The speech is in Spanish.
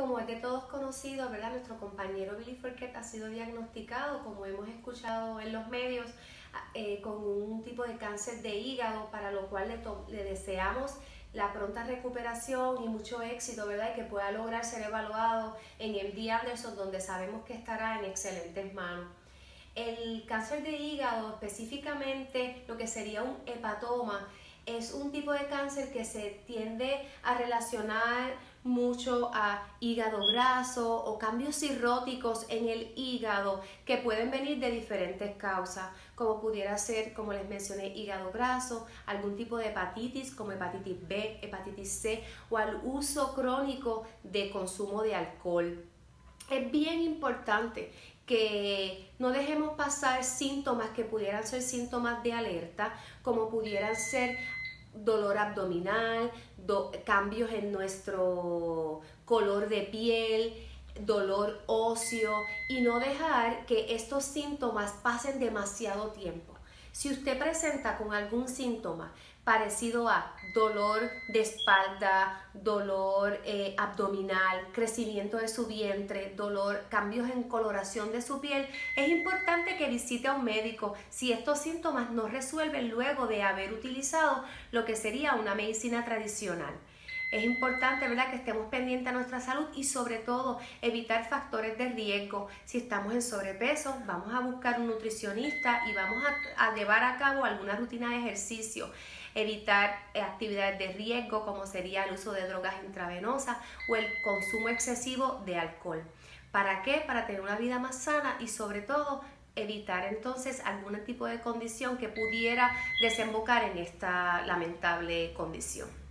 como es de todos conocido, ¿verdad? Nuestro compañero Billy Forquet ha sido diagnosticado, como hemos escuchado en los medios, con un tipo de cáncer de hígado, para lo cual le deseamos la pronta recuperación y mucho éxito, ¿verdad? Y que pueda lograr ser evaluado en MD Anderson, donde sabemos que estará en excelentes manos. El cáncer de hígado, específicamente lo que sería un hepatoma, es un tipo de cáncer que se tiende a relacionar mucho a hígado graso o cambios cirróticos en el hígado que pueden venir de diferentes causas, como pudiera ser, como les mencioné, hígado graso, algún tipo de hepatitis como hepatitis B, hepatitis C o al uso crónico de consumo de alcohol. Es bien importante que no dejemos pasar síntomas que pudieran ser síntomas de alerta, como pudieran ser dolor abdominal, cambios en nuestro color de piel, dolor óseo, y no dejar que estos síntomas pasen demasiado tiempo. Si usted presenta con algún síntoma parecido a dolor de espalda, dolor abdominal, crecimiento de su vientre, dolor, cambios en coloración de su piel, es importante que visite a un médico si estos síntomas no resuelven luego de haber utilizado lo que sería una medicina tradicional. Es importante, ¿verdad?, que estemos pendientes a nuestra salud y sobre todo evitar factores de riesgo. Si estamos en sobrepeso, vamos a buscar un nutricionista y vamos a llevar a cabo alguna rutina de ejercicio. Evitar actividades de riesgo como sería el uso de drogas intravenosas o el consumo excesivo de alcohol. ¿Para qué? Para tener una vida más sana y sobre todo evitar entonces algún tipo de condición que pudiera desembocar en esta lamentable condición.